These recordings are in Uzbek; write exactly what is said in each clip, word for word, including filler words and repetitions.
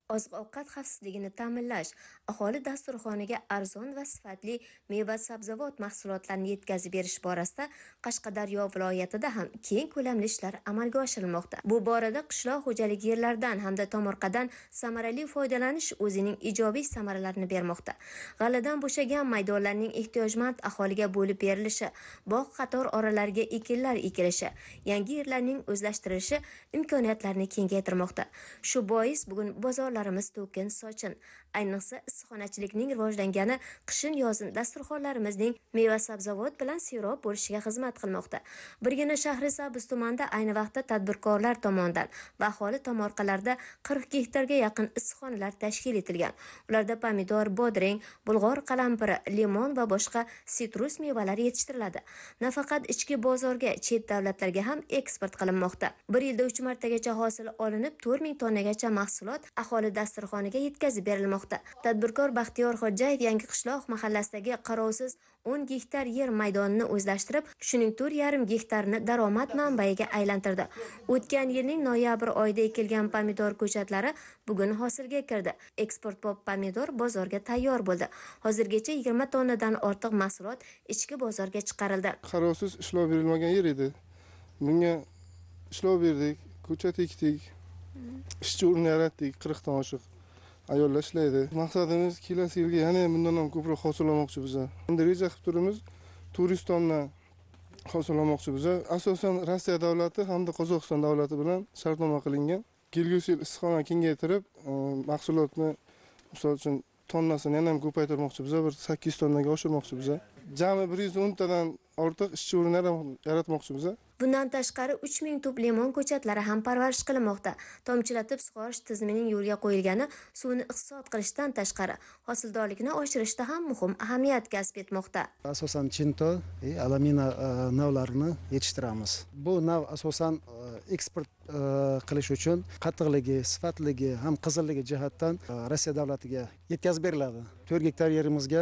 Oziq-ovqat xavfsizligini ta'minlash, aholi dasturxoniga arzon va sifatli meva-sabzavot mahsulotlarini yetkazib berish borasida Qashqadaryo viloyatida ham keng ko'lamli ishlar amalga oshirilmoqda. Bu borada qishloq xo'jaligi yerlaridan hamda tomorqadan samarali foydalanish o'zining ijobiy samaralarini bermoqda. G'aladan bo'shagan maydonlarning ehtiyojmand aholiga bo'lib berilishi, bog' qator oralariga ekinlar ekilishi, yangi yerlarning o'zlashtirilishi imkoniyatlarni kengaytirmoqda. Shu bois bugun bozorlar to'kin sochin. Ayniqsa issiqxonachilikning rivojlangani qishin-yozin dasturxonlarimizning meva-sabzavot bilan serob bo'lishiga xizmat qilmoqda. Birgina Shahrisabz tumanida ayni vaqtda tadbirkorlar tomonidan va aholi tomorqalarida qirq gektarga yaqin issiqxonalar tashkil etilgan. Ularda pomidor, bodring, bulg'or qalampiri, limon va boshqa sitrus mevalar yetishtiriladi. Nafaqat ichki bozorga, chet davlatlarga ham eksport qilinmoqda. Bir yilda uch martagacha hosil olinib, to'rt ming tonnagacha mahsulot aholi dasturxoniga yetkazib berilmoqda. Tadbirkor Baxtiyor Xo'jayev Yangi qishloq mahallasidagi qarovsiz o'n gektar yer maydonini o'zlashtirib, shuning to'rt yarim gektarini daromad manbaiga aylantirdi. O'tgan yilning noyabr oyida ekilgan pomidor ko'chatlari bugun hosilga kirdi. Eksportbop pomidor bozorga tayyor bo'ldi. Hozirgacha yigirma tonnadan ortiq mahsulot ichki bozorga chiqarildi. Qarovsiz ishlov berilmagan yer edi. Bunga ishlov berdik, ko'chat ekdik. Ishchi o'rin yaratdik, qirq dan oshiq ayollar ishlaydi. Maqsadimiz kelasi yilga yana bundan ham ko'proq hosil olmoqchi biz. Endi reja qilib turibmiz, turist tomonidan hosil olmoqchi biz. Asosan Rossiya davlati hamda Qozog'iston davlati bilan shartnoma qilingan. Kelgusi yil issiqxona kengaytirib, mahsulotni misol uchun tonnasini yana ham ko'paytirmoqchi biz, bir sakkiz tonnaga oshirmoqchi biz. Jami bir yuz o'n tadan ortiq ishchi o'rinlar yaratmoqchi biz. Bundan tashqari uch ming tup limon ko'chatlari ham parvarish qilinmoqda. Tomchilatib sug'orish tizimining yo'lga qo'yilgani suvni iqtisod qilishdan tashqari hosildorlikni oshirishda ham muhim ahamiyat kasb etmoqda. Asosan Chinto, alamina navlarini yetishtiramiz. Bu nav asosan eksport qilish uchun qattiqligi, sifatligi, ham qizilligi jihatdan Rossiya davlatiga yetkazib beriladi. to'rt gektar yerimizga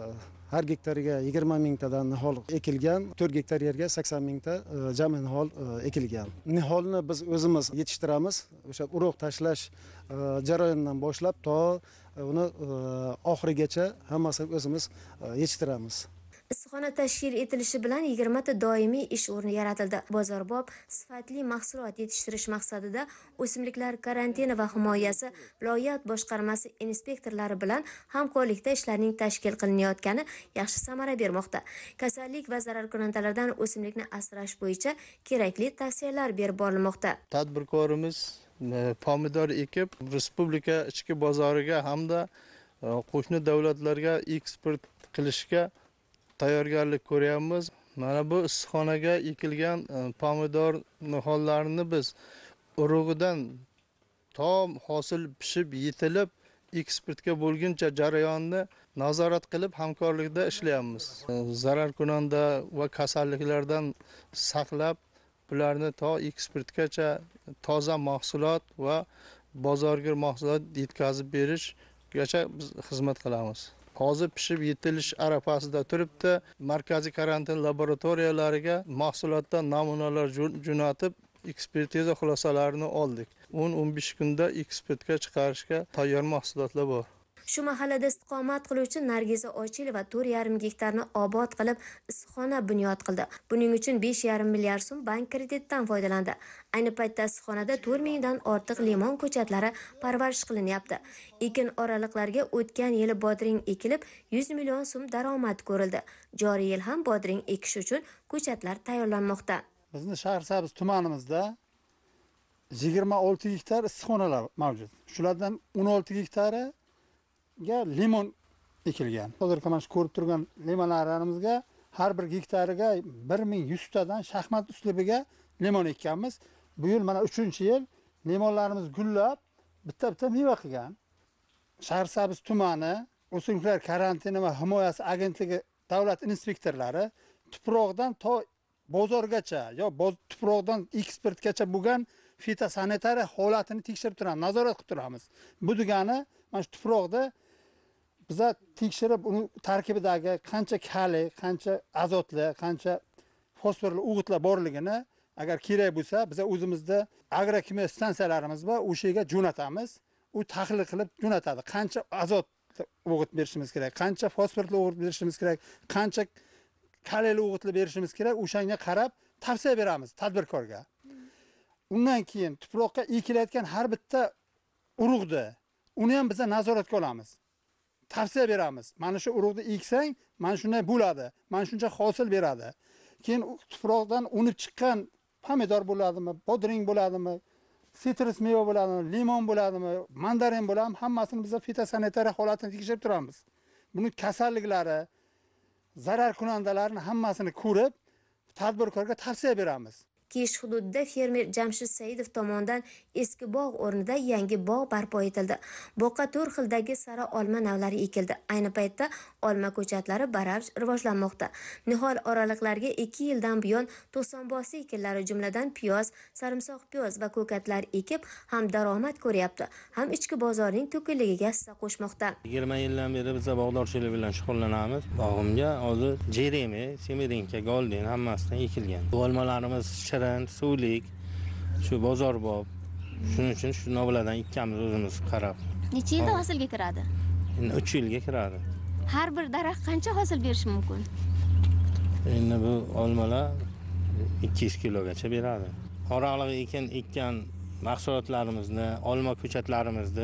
har gektariga yigirma mingtadan nihol ekilgan, to'rt gektar yerga sakson mingta jami nihol ekilgan. Niholni biz o'zimiz yetishtiramiz. O'sha urug' tashlash jarayonidan boshlab to uni oxirigacha hammasini o'zimiz yetishtiramiz. Issiqxona tashkil etilishi bilan yigirma ta doimiy ish o'rni yaratildi. Bozorbop sifatli mahsulot yetishtirish maqsadida o'simliklar karantini va himoyasi viloyat boshqarmasi inspektorlari bilan hamkorlikda ishlarning tashkil qilinayotgani yaxshi samara bermoqda. Kasallik va zararkunandalardan o'simlikni asrash bo'yicha kerakli tavsiyalar berib borilmoqda. Tadbirkorimiz pomidor ekib, respublika ichki bozoriga hamda qo'shni davlatlarga eksport qilishga tayyorgarlik ko'ryapmiz. Mana bu issiqxonaga ekilgan pomidor nihollarini biz urug'idan to hosil pishib yetilib eksportga bo'lguncha jarayonni nazorat qilib hamkorlikda ishlayapmiz. Zararkunanda va kasalliklardan saqlab bularni to eksportgacha toza mahsulot va bozorga mahsulot yetkazib berishgacha biz xizmat qilamiz. Hozir pishib yetilish arafasida turibdi. Markaziy karantin laboratoriyalariga mahsulotdan namunalar jo'natib, ekspertiza xulosalarini oldik. o'n o'n besh kunda eksportga chiqarishga tayyor mahsulotlar bor. Shu mahallada istiqomat qiluvchi Nargiza Ochilova to'rt yarim gektarni obod qilib issiqxona bunyod qildi. Buning uchun besh yarim milliard so'm bank kreditidan foydalandi. Ayni paytda issiqxonada to'rt mingdan ortiq limon ko'chatlari parvarish qilinyapti. Ekin oraliqlarga o'tgan yili bodring ekilib, yuz million so'm daromad ko'rildi. Joriy yil ham bodring ekish uchun ko'chatlar tayyorlanmoqda. Bizning Shahrisabz tumanimizda yigirma olti gektar issiqxonalar mavjud. Shulardan o'n olti gektari ga limon ekilgan. Hozir mana shu ko'rib turgan limonlarimizga har bir gektariga bir ming yuz tadan shaxmat uslubiga limon ekkanmiz. Bu yil mana uchinchi yil limonlarimiz gullab, bitta-bitta meva qilgan. Shahrisabz tumani o'simliklar karantini va himoyasi agentligi davlat inspektorlari tuproqdan to bozorgacha yo tuproqdan eksportgacha bo'lgan fitosanitariya holatini tekshirib turamiz, nazorat qilib turamiz. Bu degani mana shu tuproqda biza tekshirib uni tarkibidagi qancha kaliy, qancha azotli, qancha fosforli o'g'itlar borligini agar kerak bo'lsa biz o'zimizda agrokimyo stansiyalarimiz bor, o'sha yerga jo'natamiz. u tahlil qilib jo'natadi. Qancha azot o'g'it berishimiz kerak, qancha fosforli o'g'it berishimiz kerak, qancha kaliyli o'g'itli berishimiz kerak, o'shanga qarab tavsiya beramiz tadbirkorga. Undan keyin tuproqqa ekilayotgan har bitta urug'ni uni ham biz nazoratga olamiz. Tavsiya beramiz. Mana shu urug'ni eksang, mana shunday bo'ladi, mana shuncha hosil beradi. Keyin tuproqdan unib chiqqan pomidor bo'ladimi, bodring bo'ladimi, sitrus meva bo'ladimi, limon bo'ladimi, mandarin bo'ladimi, hammasini biz fitosanitariya holatini tekshirib turamiz. Buni kasalliklari, zarar kunandalarini hammasini ko'rib, tadbirkorga tavsiya beramiz. Kish hududida fermer Jamshid Saidov tomonidan eski bog' o'rnida yangi bog' barpo etildi. Boqqa to'rt xildagi sara olma navlari ekildi. Ayni paytda olma ko'chatlari barabr rivojlanmoqda. Nihol oraliqlarga ikki yildan buyon to'sonbosi ekinlari jumladan piyoz, sarimsoq piyoz va ko'katlar ekib ham daromad ko'ryapti, ham ichki bozorning to'kinligiga hissa qo'shmoqda. yigirma yildan beri biz bog'dorchilik bilan shug'ullanamiz. Bog'imga hozir jeremi, semirinka, golden hammasidan ekilgan. Bu olmalarimiz suvlik, shu bozorbob. Shuning uchun shu novlardan ikkamiz o'zimiz qarab. Necha yilda hosilga kiradi? Endi uch yilga kiradi. Har bir daraxt qancha hosil berishi mumkin? Endi bu olmalar ikki yuz kilogacha beradi. Oraliq ekin ekkan mahsulotlarimizni, olma ko'chatlarimizni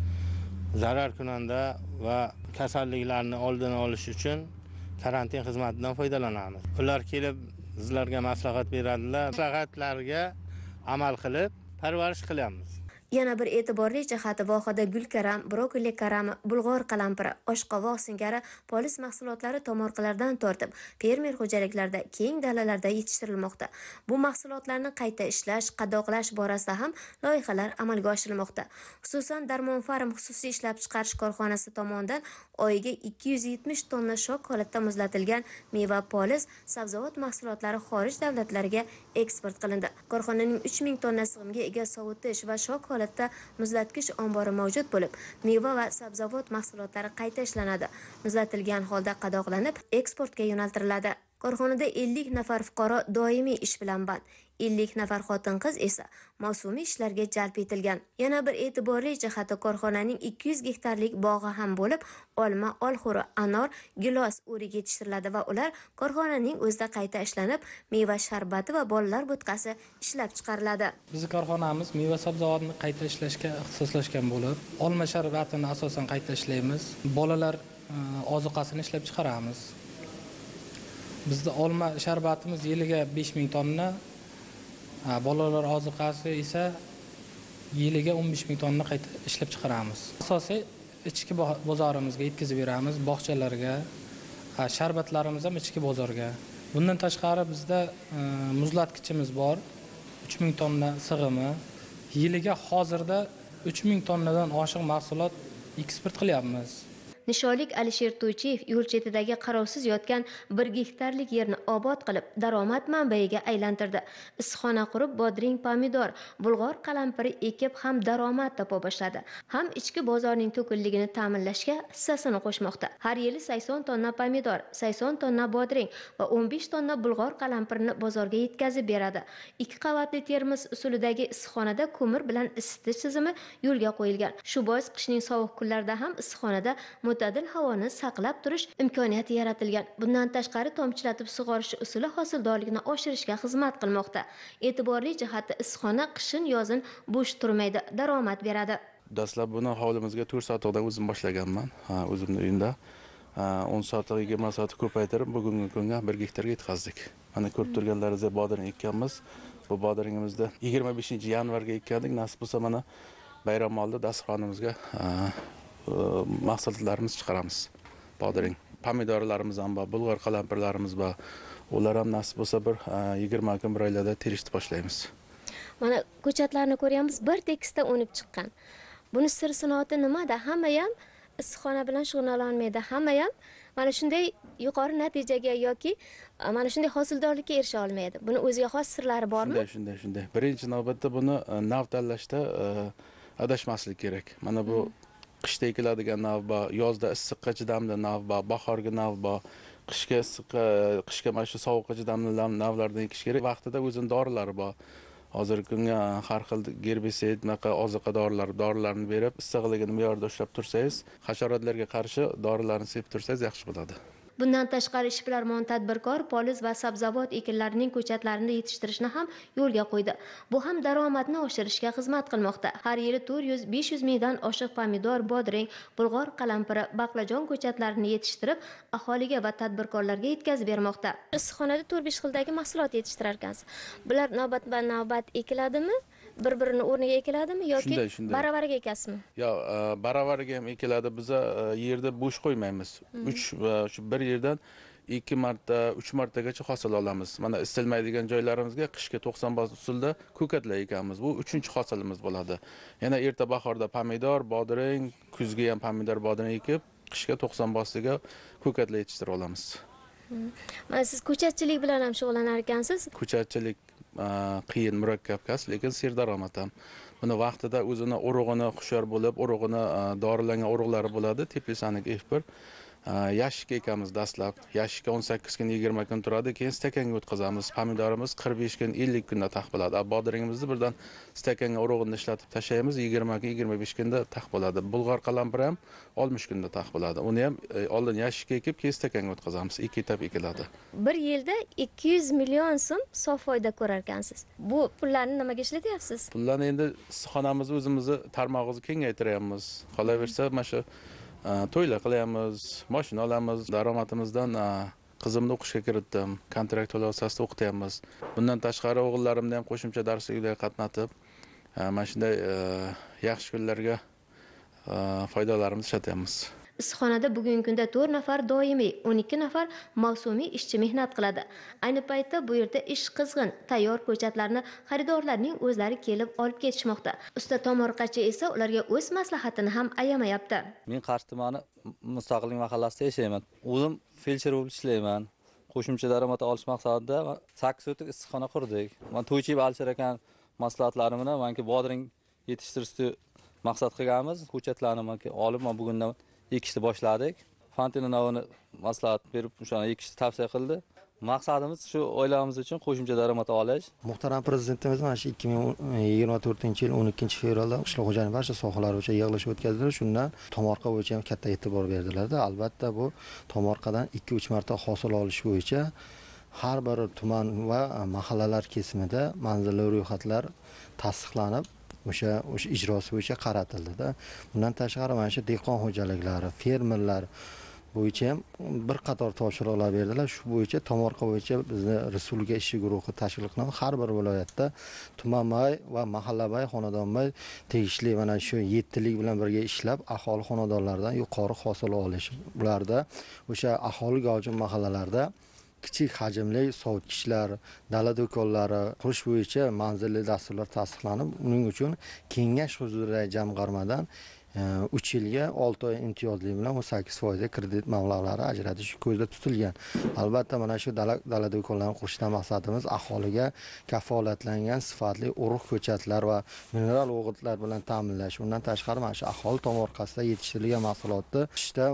zarar kunanda va kasalliklarni oldini olish uchun karantin xizmatidan foydalanamiz. Ular kelib bizlarga maslahat beradilar. Maslahatlarga amal qilib parvarish qilamiz. Yana bir e'tiborli jihati vohada gulkaram, brokoli karami, bulg'or qalampiri, oshqovoq singari polis mahsulotlari tomorqalardan tortib, fermer xo'jaliklarida keng dalalarda yetishtirilmoqda. Bu mahsulotlarni qayta ishlash, qadoqlash borasida ham loyihalar amalga oshirilmoqda. Xususan, Darmon Farm xususiy ishlab chiqarish korxonasi tomonidan oyiga ikki yuz yetmish tonna shok holatda muzlatilgan meva, polis, sabzavot mahsulotlari xorij davlatlariga eksport qilindi. Korxonaning uch ming tonna sig'imga ega sovutish va shok holatda muzlatgich ombori mavjud bo'lib, meva va sabzavot mahsulotlari qayta ishlanadi. Muzlatilgan holda qadoqlanib, eksportga yo'naltiriladi. Korxonada ellik nafar fuqaro doimiy ish bilan band, ellik nafar xotin-qiz esa mavsumiy ishlarga jalb etilgan. Yana bir e'tiborli jihati korxonaning ikki yuz gektarlik bog'i ham bo'lib, olma, olxo'ri, anor, gilos o'rik yetishtiriladi va ular korxonaning o'zida qayta ishlanib, meva sharbati va bolalar bo'tqasi ishlab chiqariladi. Bizning korxonamiz meva sabzavotni qayta ishlashga ixtisoslashgan bo'lib, olma sharbatini asosan qayta ishlaymiz. Bolalar ozuqasini ishlab chiqaramiz. Bizda olma sharbatimiz yiliga besh ming tonna, bolalar ozuqasi esa yiliga o'n besh ming tonna qayta ishlab chiqaramiz. Asosiy ichki bozorimizga yetkazib beramiz, bog'chalarga, sharbatlarimiz ham ichki bozorga. Bundan tashqari bizda muzlatgichimiz bor, uch ming tonna sig'imi. Yiliga hozirda uch ming tonnadan oshiq mahsulot eksport qilyapmiz. Nisholik Alisher To'ychiyev yo'l chetidagi qarovsiz yotgan bir gektarlik yerni obod qilib, daromad manbaiga aylantirdi. Issiqxona qurib, bodring, pomidor, bulg'or qalampiri ekib ham daromad topa boshladi. Ham ichki bozorning to'kinligini ta'minlashga hissasini qo'shmoqda. Har yili sakson tonna pomidor, sakson tonna bodring va o'n besh tonna bulg'or qalampirini bozorga yetkazib beradi. Ikki qavatli termos usulidagi issiqxonada ko'mir bilan isitish tizimi yo'lga qo'yilgan. Shu bois qishning sovuq kunlarida ham issiqxonada mo'tadil havoni saqlab turish imkoniyati yaratilgan. Bundan tashqari tomchilatib sug'orish usuli hosildorlikni oshirishga xizmat qilmoqda. E'tiborli jihati issiqxona qishin yozin bo'sh turmaydi, daromad beradi. Dastlab buni hovlimizga to'rt sotiqdan o'zim boshlaganman. Ha, o'zimning uyimda o'n sotiq, yigirma sotiq ko'paytirib bugungi kunga bir gektarga yetkazdik. Mana ko'rib turganlaringizdek bodring ekkanmiz. Bu bodringimizni yigirma beshinchi yanvarga ekkandik. Nasib bo'lsa mana bayram oldi dasturxonimizga mahsulotlarimiz chiqaramiz. Bodring, pomidorlarimiz ham bor, bulg'or qalampirlarimiz bor. Ular ham nasib bo'lsa bir yigirma kun bir oylarda terishni boshlaymiz. Mana ko'chatlarni ko'ryapmiz, bir tekisda o'nib chiqqan. Buni sir sinoati nimada? Hamma ham issiqxona bilan shug'ullanolmaydi. Hamma ham mana shunday yuqori natijaga yoki mana shunday hosildorlikka erisha olmaydi. Buni o'ziga xos sirlari bormi? Shunday, shunday, shunday. Birinchi navbatda buni nav tanlashda adashmaslik kerak. Mana bu qishda ekiladigan nav bor, yozda issiqqa chidamli nav bor, bahorgi nav bor, qishga issiqqa, qishga mana shu sovuqqa chidamli navlardan ekish kerak. Vaqtida o'zining dorilari bor. hozirgi kunga har xil gerbisid, bunaqa oziqa dorilar, dorilarni berib, issiqligini me'yorda ushlab tursangiz, hasharotlarga qarshi dorilarni sepib tursangiz yaxshi bo'ladi. Bundan tashqari ishbilarmon tadbirkor poliz va sabzavot ekinlarining ko'chatlarini yetishtirishni ham yo'lga qo'ydi. Bu ham daromadni oshirishga xizmat qilmoqda. Har yili to'rt yuz besh yuz mingdan oshiq pomidor, bodring, bulg'or qalampiri, baqlajon ko'chatlarini yetishtirib, aholiga va tadbirkorlarga yetkazib bermoqda. Issiqxonada to'rt besh xildagi mahsulot yetishtirar ekansiz. Bular navbatma-navbat ekiladimi? Bir-birini o'rniga ekiladimi yoki baravariga ekasizmi? Yo, baravariga ham ekiladi. Biz yerda bo'sh qo'ymaymiz. uch shu bir yerdan ikki marta, uch martagacha hosil olamiz. Mana istilmaydigan joylarimizga qishga to'qson boz usulda ko'katlar ekamiz. Bu uchinchi hosilimiz bo'ladi. Yana erta bahorda pomidor, bodring, kuzga ham pomidor, bodring ekib, qishga to'qson bosdiga ko'katlar yetishtirib olamiz. Mana siz ko'chatchilik bilan ham shug'ullanar ekansiz. Ko'chatchilik qiyin, murakkab kasb, lekin serdaromad ham. Buni vaqtida o'zini urug'ini hushyor bo'lib, urug'ini dorilangan urug'lari bo'ladi, tepesaniga ekib yashikka ekamiz dastlab. Yashikka o'n sakkiz kun, yigirma kun turadi, keyin stakanga o'tkazamiz. Pomidorimiz qirq besh kun, ellik kunda taq bo'ladi. Bodringimizni birdan stakanga urug'ini ishlatib tashlaymiz, yigirma kun, yigirma besh kunda taq bo'ladi. Bulg'or qalampir ham oltmish kunda taq bo'ladi. Uni ham oldin yashikka ekib, keyin stakanga o'tkazamiz. Ikki etap ekiladi. Bir yilda ikki yuz million so'm sof foyda ko'rar ekansiz. Bu pullarni nimaga ishlatyapsiz? Pullarni endi issiqxonamizni o'zimizni tarmog'imizni kengaytiryapmiz. Qolaversa, mana shu to'ylar qilyapmiz, mashina olamiz, daromadimizdan qizimni o'qishga kiritdim, kontrakt to'lov asosida o'qityapmiz. Bundan tashqari o'g'illarimni ham qo'shimcha darsliklarga qatnatib, mana shunday yaxshi kunlarga foydalarimizni ishlatyapmiz. Issiqxonada bugungi kunda to'rt nafar doimiy, o'n ikki nafar mavsumiy ishchi mehnat qiladi. Ayni paytda bu yerda ish qizg'in. Tayyor ko'chatlarni xaridorlarning o'zlari kelib olib ketishmoqda. Usta tomorqachi esa ularga o'z maslahatini ham ayamayapti. Men Qarshi tumani Mustaqillik mahallasida yashayman. O'zim feldsher bo'lib ishlayman. Qo'shimcha daromad olish maqsadida sakkiz o'tlik issiqxona qurdik. Men To'ychiyev Alshir akan maslahatlari bilan menga bodring yetishtirishni maqsad qilganmiz. Ko'chatlarni menga olib, men bugundan ekishni boshladik. Fantina navini maslahat berib, o'shani ekishni tavsiya qildi. Maqsadimiz shu oilamiz uchun qo'shimcha daromad olish. Muhtaram prezidentimiz mana shu ikki ming yigirma to'rtinchi yil o'n ikkinchi fevralda qishloq xo'jaligi barcha sohalari bo'yicha yig'ilish o'tkazdilar. Shundan tomorqa bo'yicha ham katta e'tibor berdilar-da. Albatta bu tomorqadan ikki uch marta hosil olish bo'yicha har bir tuman va mahallalar kesimida manzilli ro'yxatlar tasdiqlanib, o'sha o'sha ijrosi bo'yicha qaratildi-da. Bundan tashqari mana shu dehqon xo'jaliklari, fermerlar bo'yicha ham bir qator topshiriqlar berdilar. Shu bo'yicha tomorqa bo'yicha bizni respublika ishchi guruhi tashkil qilinib, har bir viloyatda tumanbay va mahallabay, xonadonbay tegishli mana shu yettilik bilan birga ishlab, aholi xonadonlaridan yuqori hosil olish. Bularda o'sha aholi gavjum mahallalarda kichik hajmli sovutgichlar, dala do'konlari qurish bo'yicha manzilli dasturlar tasdiqlanib, uning uchun kengash huzuridagi jamg'armadan uch yilga olti oy imtiyozli bilan o'n sakkiz foiz kredit mablag'lari ajratish ko'zda tutilgan. Albatta mana shu dala, dala do'konlarni qurishdan maqsadimiz aholiga kafolatlangan sifatli urug' ko'chatlar va mineral o'g'itlar bilan ta'minlash. Undan tashqari mana shu aholi tomorqasida yetishtirilgan mahsulotni qishda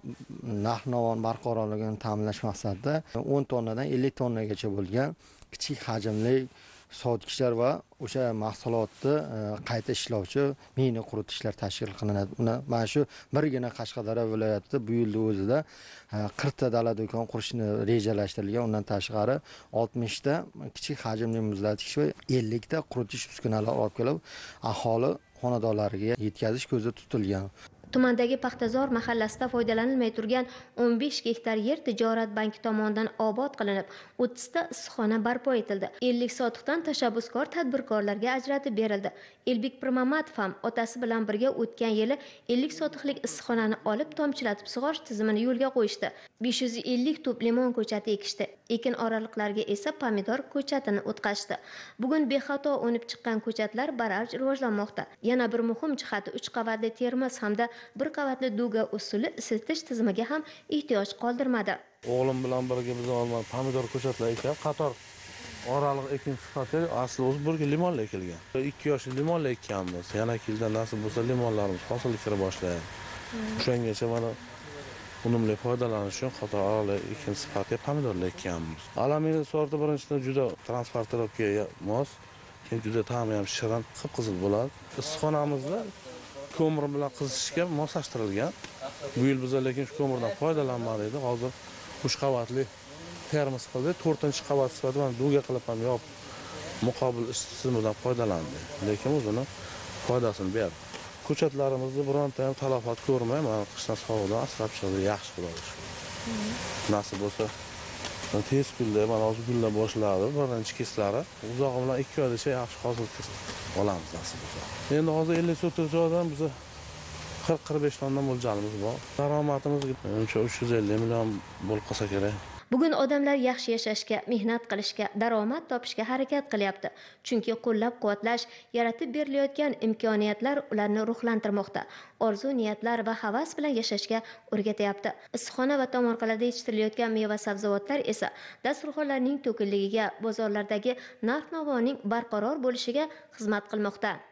narx-navon barqarorligini ta'minlash maqsadida o'n tonnadan ellik tonnagacha bo'lgan kichik hajmli sovutgichlar va o'sha mahsulotni qayta ishlovchi mini quritishlar tashkil qilinadi. Uni mana shu birgina Qashqadaryo viloyatida bu yilda o'zida qirq ta dala do'kon qurishni rejalashtirilgan. Undan tashqari oltmish ta kichik hajmli muzlatish va ellik ta quritish uskunalari olib kelib aholi xonadonlariga yetkazish ko'zda tutilgan. Tumandagi Paxtazor mahallasida foydalanilmay turgan o'n besh gektar yer tijorat banki tomonidan obod qilinib, o'ttiz ta issiqxona barpo etildi. ellik sotiqdan tashabbuskor tadbirkorlarga ajratib berildi. Elbek Pirmamatov ham otasi bilan birga o'tgan yili ellik sotiqlik issiqxonani olib tomchilatib sug'orish tizimini yo'lga qo'yishdi. besh yuz ellik tup limon ko'chati ekishdi. Ekin oraliqlariga esa pomidor ko'chatini o'tkazishdi. Bugun bexato o'nib chiqqan ko'chatlar baraj rivojlanmoqda. Yana bir muhim jihati uch qavatli termos hamda bir qavatli duga usuli isitish tizimiga ham ehtiyoj qoldirmadi. O'g'lim bilan birga biz olma pomidor ko'chatlar ekib, qator oraliq ekin sifatida asli o'zi burga limonlar ekilgan. ikki yoshli limonlar ekkanmiz. Yana yildan nasib bo'lsa limonlarimiz hosil kira boshlaydi. O'shangacha mana unumli foydalanish uchun qator oraliq ekin sifatida pomidorlar ekkanmiz. Alamina sorti birinchidan juda transportirovkaga mos, lekin juda ta'mi ham shirin, qip-qizil bo'ladi. Issiqxonamizda ko'mir bilan qizishga moslashtirilgan. Bu yil biz lekin shu ko'mirdan foydalanmadik. Hozir uch qavatli termos qildik. to'rtinchi qavat sifatida duga qilib ham yopib muqobil ish tizimidan foydalandik. Lekin o'zini foydasini berdi. Ko'chatlarimizni bironta ham talafot ko'rmayman. Qishdan sovuqdan asrab chiqdi, yaxshi bo'ladi. Nasib bo'lsa tez kunda mana hozir gullab boshladi. Birinchi keslari uzog'i bilan ikki oygacha yaxshi hosil olamiz nasib bo'lsa. Endi hozir ellik sotik joydan biz qirq qirq besh tonna mo'ljalimiz bor. Daromadimiz menimcha uch yuz ellik million bo'lib qolsa kerak. Bugun odamlar yaxshi yashashga, mehnat qilishga, daromad topishga harakat qilyapti. Chunki qo'llab-quvvatlash, yaratib berilayotgan imkoniyatlar ularni ruhlantirmoqda. Orzu, niyatlar va havas bilan yashashga o'rgatyapti. Issiqxona va tomorqalarda yetishtirilayotgan meva-sabzavotlar esa dasturxonlarning to'kinligiga, bozorlardagi narx-navoning barqaror bo'lishiga xizmat qilmoqda.